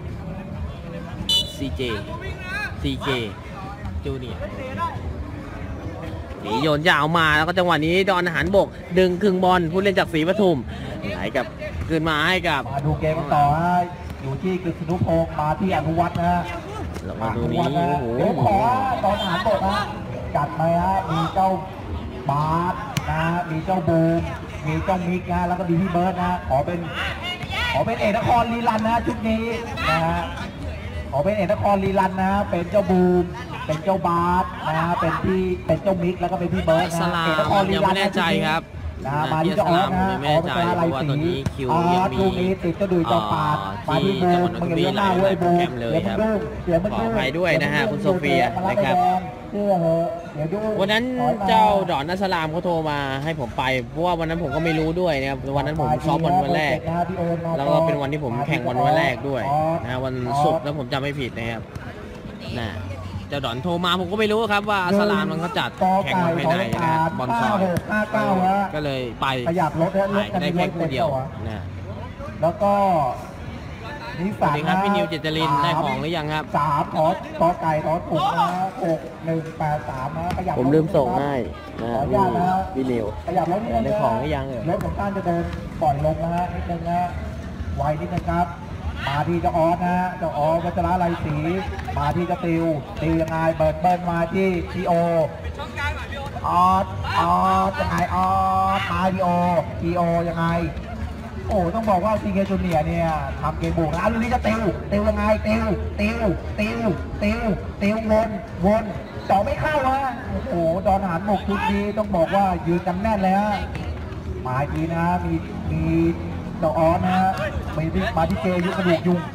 Speaker 1: ซี เจ ซี เจ จูเนียร์หนีโยนยาวมาแล้วก็จังหวะนี้ดอนอาหารบกดึงครึ่งบอลผู้เล่นจากศรีปทุมไหลกับคืนมาให้กับ
Speaker 2: มาดูเกมกันต่อฮะอยู่ที่กฤษณุพงศ์มาที่อนุวัฒน์นะฮะ
Speaker 1: เรามาดูนี้โอ้โห
Speaker 2: เดี๋ยวขอตอนอาหารบกนะจัดไปฮะมีเจ้าบาสนะมีเจ้าบูมมีเจ้ามิกนะแล้วก็มีพี่เบิร์ดนะขอเป็นขอเป็นเอกนครลีลันนะชุดนี้นะฮะขอเป็นเอกนครลีลันนะเป็นเจ้าบูมเป็นเจ้าบาสนะเป็นพี่เป็นเจ้ามิกแล้วก็เป็นพี่เบิร์ดนะเอกนครลีลันยังไม่แน่ใจครับนะมาที่เจ้าออสนะออสเป็นอะไรสีออสลูกนี้ติดเจ้าดุยเจ้าปาดมาที่บูมมึงเห็นหน้าเว้ยบูมเดี๋ยวมึงดูเดี๋ยวมึงดู
Speaker 1: ขออภัยด้วยนะฮะคุณโซเฟียนะครับ
Speaker 2: เชื่อเหอะเดี๋ยวดู
Speaker 1: วันนั้นเจ้าดอนนัสลามเขาโทรมาให้ผมไปเพราะว่าวันนั้นผมก็ไม่รู้ด้วยนะครับวันนั้นผมซ้อมวันวันแรกแล้วก็เป็นวันที่ผมแข่งวันวันแรกด้วยนะวันศุกร์แล้วผมจำไม่ผิดนะครับนะเจ้าดอนโทรมาผมก็ไม่รู้ครับว่าสลามมันเขาจัดแข่งวันภายในนะบอลซอยก็เลยไป
Speaker 2: ขยับรถได้
Speaker 1: ได้แค่คู่เดียวนะ
Speaker 2: แล้วก็นิสสัน
Speaker 1: ครับพี่นิวเจตลินได้ของหรือยังครับ
Speaker 2: สามทอสทอไก่ทอถุงนะหกหนึ่งแปดสามนะขยับ
Speaker 1: ผมลืมส่งให้นะพี่นิว
Speaker 2: ขยับรถนี่
Speaker 1: ได้ของหรือยังเอ่ย
Speaker 2: รถของการจะเดินปล่อยลงนะฮะนิดนึงนะไวนิดนึงครับมาที่เจ้าออสนะฮะเจ้าออสวัชระไรศรีมาที่เจ้าติวติวยังไงเบิร์ดเบิร์นมาที่พีโอออสออสยังไงออสมาพีโอพีโอยังไงโอ้ต้องบอกว่าซีเกจูเนียเนี่ยทำเกมบุกนะลูกนี้จะติวติวยังไงติวติวติวติวติววนวนจ่อไม่เข้าฮะโอ้โหดอนหานบกชุดนี้ต้องบอกว่ายืนกันแน่นเลยฮะมาทีนะมีมีเจ้าออสนะฮะมาที่มาที่เจยุกระดูกยุง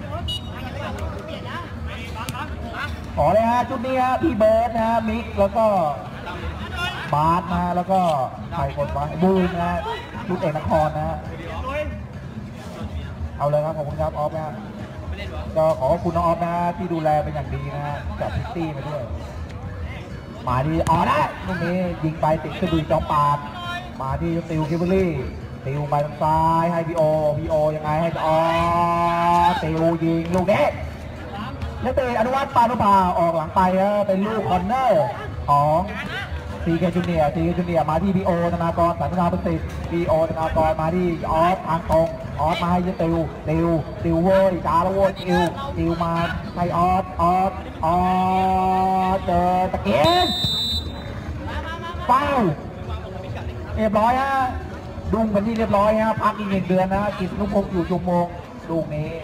Speaker 2: ขอเลยฮะชุดนี้ฮะพี่เบิร์ดนะมิกแล้วก็บาสนะแล้วก็ใครคนวะบูมนะชุดเอกนครนะเอาเลยครับขอบคุณครับออฟนะก็ขอขอบคุณน้องออฟนะที่ดูแลเป็นอย่างดีนะจับพิตตี้มาด้วยมาดีอ๋อได้ลูกนี้ยิงไปติดกระดุยจอมปาดมาที่ติวคิวเบอรี่ติวไปทางซ้ายให้พีโอพีโอยังไงให้อ๋อติวยิงลูกนี้แล้วเตะอนุวัฒน์ปานุภาออกหลังไปเป็นลูกคอนเนอร์ของซีเคจูเนียซีเคจูเนียมาที่พีโอธนากรสันตินาประสิทธิ์พีโอธนากรมาที่ออฟทางตรงออฟมาให้ติวติวติวโว้ยจ้าละโว้ยติวติวมาให้ออฟออฟออฟเจอตะเกียบเป้าเรียบร้อยฮะดุ้งเป็นที่เรียบร้อยฮะพักอีกหนึ่งเดือนนะกิจนุพงศ์อยู่จุมโมงลูกนี้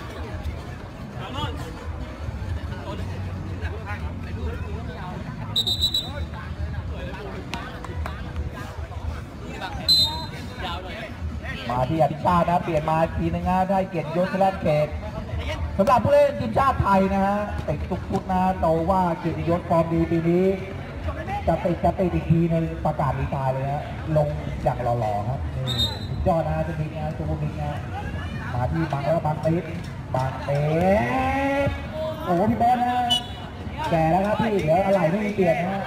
Speaker 2: มาที่อภิชาตินะเปลี่ยนมาทีนึงนะได้เกียรติยศแลนเกตสำหรับผู้เล่นทีมชาติไทยนะฮะติดทุกฟุตนะโตว่าเกียรติยศฟอร์มดีปีนี้จะติดจะติดอีกทีนึงประกาศดีตายเลยนะลงอย่างหล่อๆครับนี่ยอดนะจะมีงานตัวมีงานมาที่บางแล้วบางติดบางเตะโอ้โหพี่บอลนะแก่แล้วครับพี่เดี๋ยวอะไรไม่มีเปลี่ยนนะ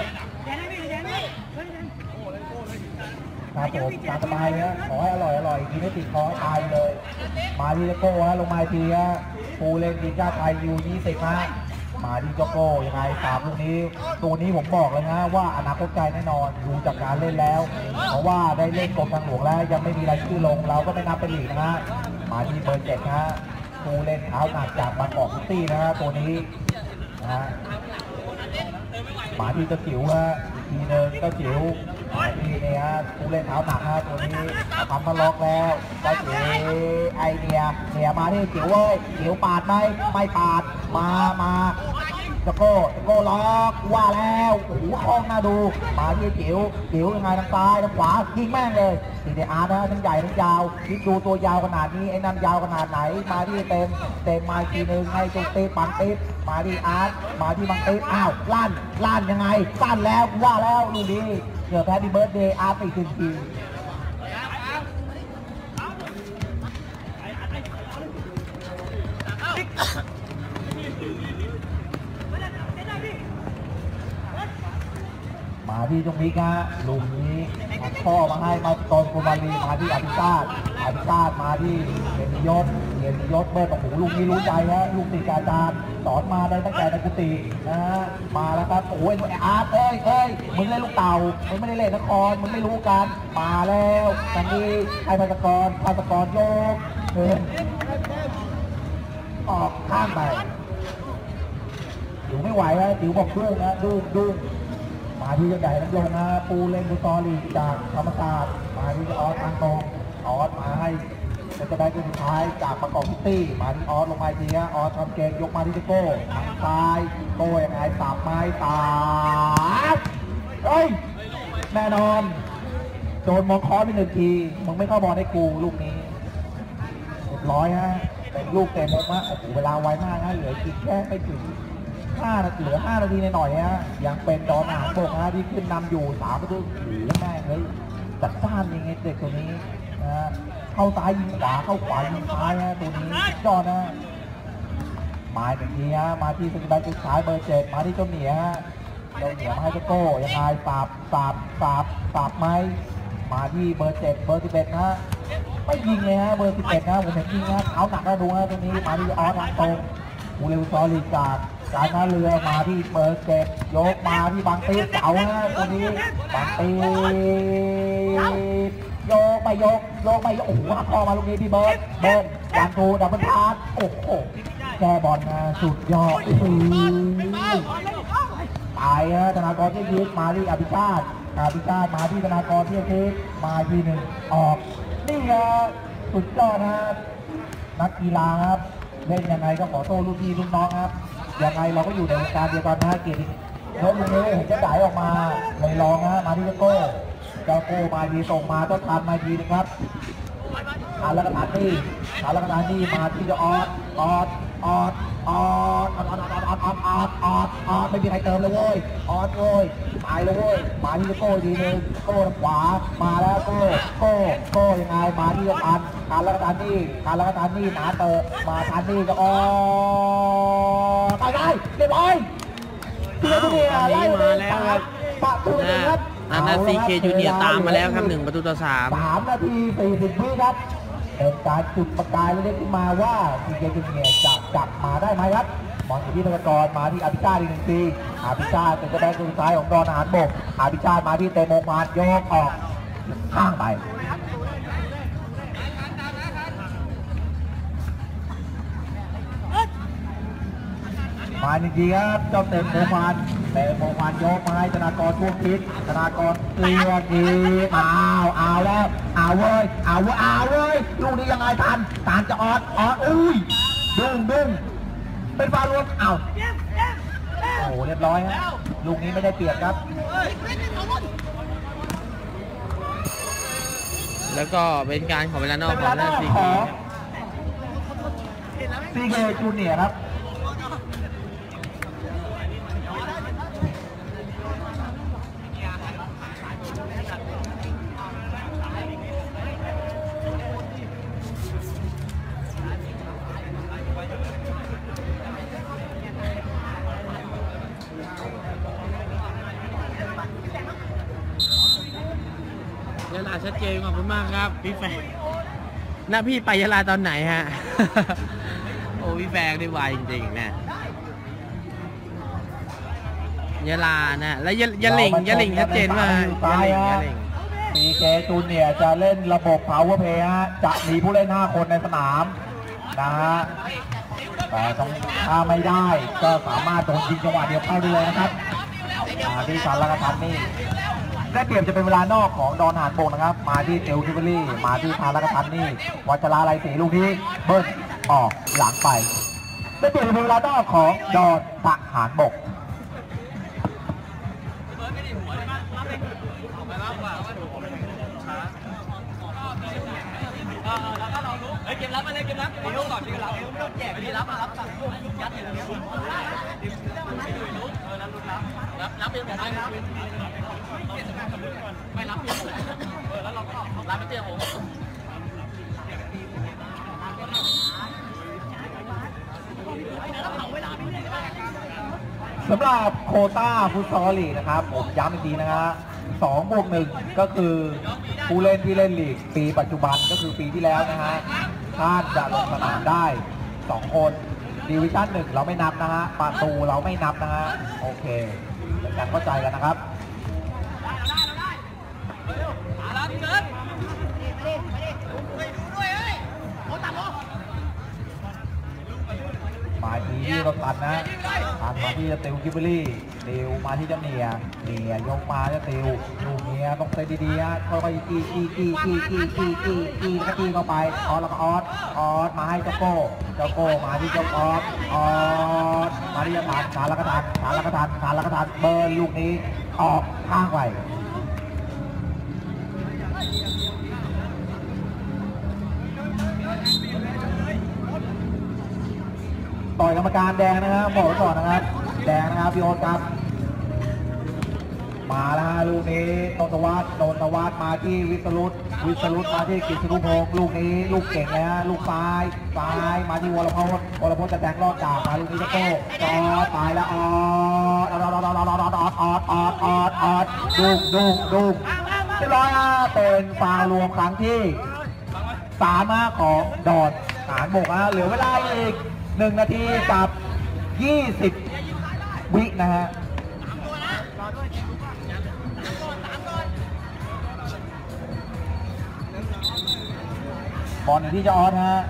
Speaker 2: ครับผมตามสบายนะขอให้อร่อยอร่อยกินไม่ติดคอตายเลยมาที่โก้ฮะลงมาทีฮะปูเล่นทีมชาติไทยยูยี่สิบฮะมาที่โก้ยังไงสามลูกนี้ตัวนี้ผมบอกเลยนะว่าอนาคตไกลแน่นอนดูจากการเล่นแล้วเพราะว่าได้เล่นกรมทางหลวงแล้วยังไม่มีรายชื่อลงเราก็ไม่นับเป็นหลีกนะฮะมาที่เบอร์เจ็ดฮะปูเล่นเท้าหนักจากบางกอกซิตี้นะฮะตัวนี้นะฮะมาที่เจ้าจิ๋วฮะอีกทีนึงเจ้าจิ๋วนี่เนี่ยฮะผู้เล่นเท้าหนักฮะตัวนี้ทำมาล็อกแล้วได้เจ๋ไอเนียเนี่ยมาที่เจียวเว้ยเจียวปาดไหมไม่ปาดมามาตะโก้ตะโก้ล็อกว่าแล้วโอ้โหคล่องน่าดูมาที่เจียวเจียวยังไงทางซ้ายทางขวายิงแม่งเลยสีเดอาร์นะทั้งใหญ่ทั้งยาวคิดดูตัวยาวขนาดนี้ไอ้นั่นยาวขนาดไหนมาที่เต็มเต็มมาทีนึงให้จุตีปังติ๊บมาที่อาร์ตมาที่บังติ๊บอ้าวลั่นลั่นยังไงสั้นแล้วว่าแล้วลูกนี้เกือบแฮปปี้เบิร์ดเดย์อาร์ตไปถึงทีมาที่ตรงนี้ครับลุงนี้พ่อมาให้มาตอนโกมาลีมาที่อภิชาติอภิชาติมาที่เกียรติยศเกียรติยศเบิร์ดโอ้โหลุงนี้รู้ใจฮะลุงติดอาจารย์สอนมาได้ตั้งแต่ในกุฏินะฮะมาแล้วครับโอ้ยอาร์ตเอ้ยเอ้ยมึงเล่นลูกเต่ามึงไม่ได้เล่นนครมึงไม่รู้กันมาแล้วตอนนี้ไอ้พัสกรพัสกรโยกเดินออกข้างไปอยู่ไม่ไหวแล้วติ๋วบอกดุ้งนะดุ้งดุ้งมาที่ใหญ่น้ำยงนะปูเล่นบุตอลีจากธรรมศาสตร์มาที่ออสทางตรงออสมาให้เป็นจะได้คนสุดท้ายจากประกอบพิตตี้มาที่ออสลงมาทีนะออสทำเกมยกมาที่โก้ทางซ้ายโก้ยังไงสามไม้ตาเฮ้ยแน่นอนโดนมองคอไปหนึ่งทีมึงไม่เข้าบอลให้กูลูกนี้เรียบร้อยฮะเป็นลูกเต็มเลยว่าโอ้โหเวลาไวมากนะเหลือกินแค่ไม่ถึงห้านาทีเหลือห้านาทีหน่อยๆฮะยังเป็นดอนหางโบกฮะที่ขึ้นนำอยู่สามประตูหรือแม่เฮ้ยจัดจ้านยังไงเด็กตัวนี้นะเข้าซ้ายยิงขวาเข้าขวายิงซ้ายฮะตัวนี้ยอดนะมาอีกทีฮะมาที่สกิลแบ็คสุดท้ายเบอร์เจ็ดมาที่เจ้าเหนียฮะเจ้าเหนียมาให้เจ้าโก้ยังไงสาบสาบสาบสาบไหมมาที่เบอร์เจ็ดเบอร์สิบเอ็ดนะไม่ยิงเลยฮะเบอร์สิบเอ็ดนะผมเห็นยิงนะเอาหนักแล้วดูฮะตรงนี้มาที่ออสทางตรงอูเรลซอลีจากการท่าเรือมาที่เบอร์เจ็ดยกมาที่บางตีเก่าฮะตัวนี้บางตีโยกไปโยกโยกไปโอ้โหหักคอมาลูกนี้พี่เบิร์ดเบิร์ดการทูดับเบิลพาสโอ้โหแกบอลนะสุดยอดตายฮะธนากรที่ยืดมาที่อภิชาติอภิชาติมาที่ธนากรที่ยืดมาทีหนึ่งออกนี่ฮะสุดยอดนะนักกีฬาครับเล่นยังไงก็ขอโต้รุ่นพี่รุ่นน้องครับยังไงเราก็อยู่ในวงการเดียวกันนะเกียรติยศตรงนี้เห็นจะจ่ายออกมาเลยลองนะมาที่เจ้าโก้เจ้าโก้มาทีส่งมาต้นทานมาทีนะครับทานแล้วก็ทานนี่ทานแล้วก็ทานนี่มาที่จะออดออดออดออดออดออดออดออดออดออดออดไม่มีใครเติมเลยเว้ยออดเว้ยตายเลยเว้ยมาที่เจ้าโก้ทีนึงโก้ขวามาแล้วโก้โก้โก้ยังไงมาที่จะทานทานแล้วก็ทานนี่ทานแล้วก็ทานนี่หนาเตอมาทานนี่ก็ออดไปได้เรียบร้อยเพื่อนที่ไล่มาแล้วครับปะตูนึงครับ
Speaker 1: อันนั้น ซี เค จูเนียร์ตามมาแล้วครับหนึ่งประตูต่อสาม
Speaker 2: สามนาทีสี่สิบวิครับเป็นการจุดประกายเล็กๆขึ้นมาว่า ซี เค จูเนียร์จะกลับมาได้ไหมครับมองอยู่ที่ธนากรมาที่อภิชาติอีกหนึ่งทีอภิชาติเป็นกระแบงสุดท้ายของดอนอาหารบกอภิชาติมาที่เตโมมาดโยกออกข้างไปมาจริงๆครับเจ้าเตะโมมันเตะโมมันโยกมาให้ธนากรช่วงพิษธนากรเกลียดีอ้าวเอาแล้วเอาเว้ยเอาเว้ยเอาเว้ยลูกนี้ยังไงทันตานจะออดออดอุ้ยดุ้งดุ้งเป็นฟาวล์รวมเอาโอ้โหเรียบร้อยฮะลูกนี้ไม่ได้เปรียบครับ
Speaker 1: แล้วก็เป็นการขอเวลานอกของ ซี เค
Speaker 2: ซี เค จูเนียร์ครับ
Speaker 1: ยะลาชัดเจนขอบคุณมากครับพี่แฟงหน้าพี่ไปยะลาตอนไหนฮะ โอ้พี่แฟงได้ไวจริงๆนะยะลานะแล้วยะยะหลิงยะหลิงชัดเจนมากยะหลิงยะหลิง
Speaker 2: ซี เค จูเนียร์จะเล่นระบบ Power Play ฮะจะมีผู้เล่นห้าคนในสนามนะฮะแต่ต้องถ้าไม่ได้ก็สามารถโดนยิงจังหวะเดียวเข้าได้เลยนะครับที่สารละกันนี่ได้เปรียบจะเป็นเวลานอกของดอนหานบกนะครับมาที่เตลคิวเบอรี่มาที่พาลักทันนี่วัชราไลศรีลูกนี้เบิ้ลออกหลังไปได้เปรียบจะเป็นเวลานอกของดอนทหารบก
Speaker 3: เกมรับมาเลยเกมรับเอวก่อนเกมรับเอวไม่ต้องแจกเกมรับมารับสั่งยัดอย่างเดียวรับรับเป็นผมไม่รับไม่รับเออแล้วเราก็รับไม่เจอผม
Speaker 2: สำหรับโควต้าฟุตซอลลีกนะครับผมย้ำอีกทีนะฮะสองบวกหนึ่งก็คือผู้เล่นที่เล่นลีกปีปัจจุบันก็คือปีที่แล้วนะฮะท่านจะลงสนามได้สองคนดิวิชั่นหนึ่งเราไม่นับนะฮะประตูเราไม่นับนะฮะโอเคเป็นการเข้าใจกันนะครับมาทีที่เราตัดนะตัดมาที่จะเตลคิวเบอรี่เตลมาที่จะเนียเนียยกมาจะเตลลูกเนียต้องเซตดีๆฮะค่อยๆกี้กี้กี้กี้กี้กี้กี้กี้แล้วก็กี้เข้าไปออสแล้วก็ออสออสมาให้เจ้าโก้เจ้าโก้มาที่เจ้าออสออสมาที่จะทานทานแล้วก็ทานทานแล้วก็ทานทานแล้วก็ทานเบิร์นลูกนี้ออกข้างไปต่อยกรรมการแดงนะครับบอกไว้ก่อนนะครับแดงนะครับพี่โอ๊ตครับมาแล้วฮะลูกนี้โนนทวัฒน์โนนทวัฒน์มาที่วิศรุตวิศรุตมาที่กิษณุพงศ์ลูกนี้ลูกเก่งเลยฮะลูกซ้ายซ้ายมาที่วรพจน์วรพจน์จะแทงรอบจากมาลูกนี้จะโก้จอดตายแล้วออดออดออดออดออดออดออดออดออดออดดุกดุกดุกเรียบร้อยฮะเป็นฟาวล์รวมครั้งที่สามของดอนทหารบกฮะเหลือเวลาอีกหนึ่งนาทีกับยี่สิบวินะฮะบอลที่จะออนฮะ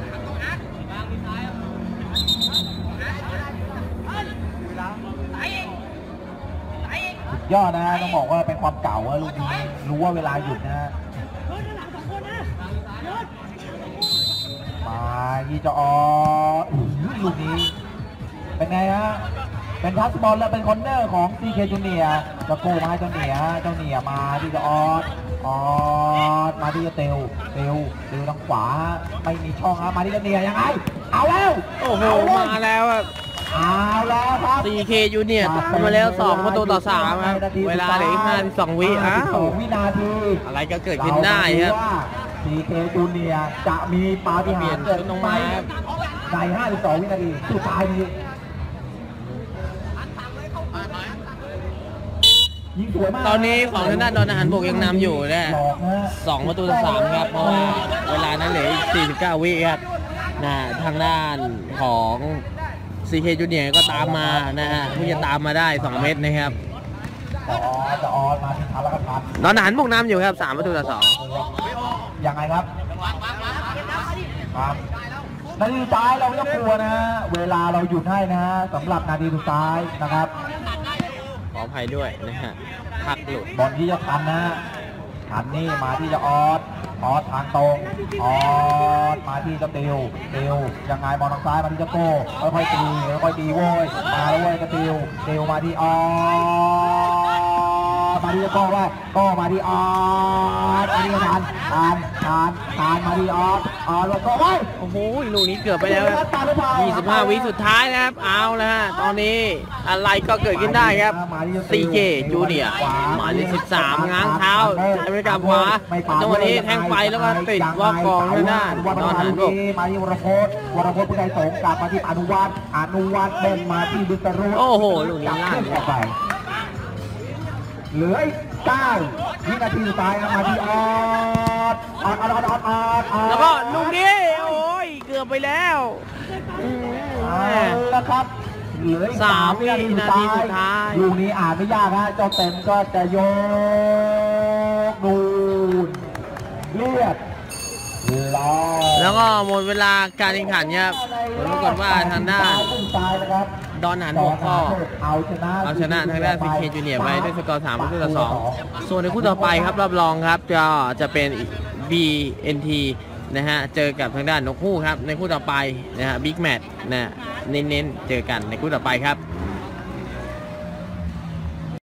Speaker 2: ยอดนะฮะต้องบอกว่าเป็นความเก่าว่าลูกนี้รู้ว่าเวลาหยุดนะฮะมาที่จะออนลูกนี้เป็นไงฮะเป็นทัชบอลแล้วเป็นคอนเนอร์ของ ซี เค จูเนียร์จะโก้มาให้เจ้าเหนียเจ้าเหนียมาที่จะออสออสมาที่จะเตลเตลเตลทางขวาไม่มีช่องฮะมาที่เจ้าเหนียยังไงเอาแล้ว
Speaker 1: โอ้โหมาแล้วครับ
Speaker 2: เอาแล้วครับ
Speaker 1: ซี เค Junior ตามมาแล้วสองประตูต่อสามครับเวลาเหลืออีกห้าสิบสองวิอ้าว
Speaker 2: วินาที
Speaker 1: อะไรก็เกิดขึ้นได้ครับ
Speaker 2: ซี เค จูเนียร์จะมีปาฏิหาริย์เกิดขึ้นไหมในห้าสิบสองวินาทีสุดท้ายนี้
Speaker 1: ตอนนี้ของทางด้านดอนทหารบกยังนำอยู่นะสองประตูต่อสามครับเพราะว่าเวลานั้นเหลืออีกสี่สิบเก้าวิครับนะทางด้านของ ซี เค Junior ก็ตามมานะฮะเพิ่งจะตามมาได้สองเม็ดนะครับ
Speaker 2: จะออนจะออนมาที่ทันแล้วก็ทัน
Speaker 1: ดอนทหารบกนำอยู่ครับสามประตูต่อสอง
Speaker 2: ยังไงครับครับนาทีสุดท้ายเราไม่ต้องกลัวนะฮะเวลาเราหยุดให้นะฮะสำหรับนาทีสุดท้ายนะครับ
Speaker 1: ขออภัยด้วยนะฮะพักหลุด
Speaker 2: บอลที่จะทันนะทันนี่มาที่จะออสออสทางตรงออสมาที่จะติวติวยังไงบอลทางซ้ายมาที่จะโก้ค่อยๆตีค่อยๆตีโว้ยมาแล้วเว้ยจะติวติวมาที่ออสมาที่จะโก้ว่าโก้มาที่ออสมาที่จะทานทานทานทานมาที่ออสออสแล้วก็ไว้
Speaker 1: โอ้โหลูกนี้เกือบไปแล้วยี่สิบห้าวิสุดท้ายนะครับเอาแล้วฮะตอนนี้อะไรก็เกิดขึ้นได้ครับ ซี เค Junior หมายเลขสิบสามง้างเท้าใช้บริการขวาจังหวะนี้แทงไปแล้วก็ติดวอกกองหน้าดอนทหารบก
Speaker 2: มาที่วรพจน์วรพจน์ผู้ใดสงกลับมาที่อนุวัฒน์อนุวัฒน์เดินมาที่บุตรุโ
Speaker 1: อ้โหลูกนี้ล่าง
Speaker 2: ออกไปเหลืออีกเก้าวินาทีสุดท้ายมาที่ออดออดออดออดออดออด
Speaker 1: แล้วก็ลูกนี้โอ้ยเกือบไปแล้ว
Speaker 2: แล้วครับเหลืออีกสามวินาทีสุดท้ายลูกนี้อ่านไม่ยากฮะเจ้าเต็มก็จะโยกนูนเลียด
Speaker 1: แล้วก็หมดเวลาการแข่งขันครับผลปรากฏว่าทางด้านดอนหานบวกก็
Speaker 2: เอาชนะ
Speaker 1: เอาชนะทางด้าน ซี เค Junior ไปด้วยสกอร์สามประตูต่อสองส่วนในคู่ต่อไปครับรอบรองครับจะจะเป็น บี เอ็น ที นะฮะเจอกับทางด้านนกฮูกครับในคู่ต่อไปนะฮะบิ๊กแมตช์นะเน้นๆเจอกันในคู่ต่อไปครับ